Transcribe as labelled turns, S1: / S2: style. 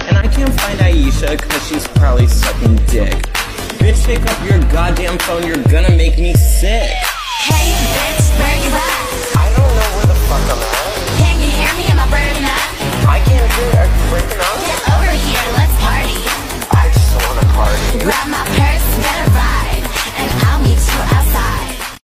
S1: And I can't find Aisha because she's probably sucking dick. Bitch, pick up your goddamn phone, you're gonna make me sick.
S2: Hey bitch, where you at?
S1: I don't know where the fuck I'm at.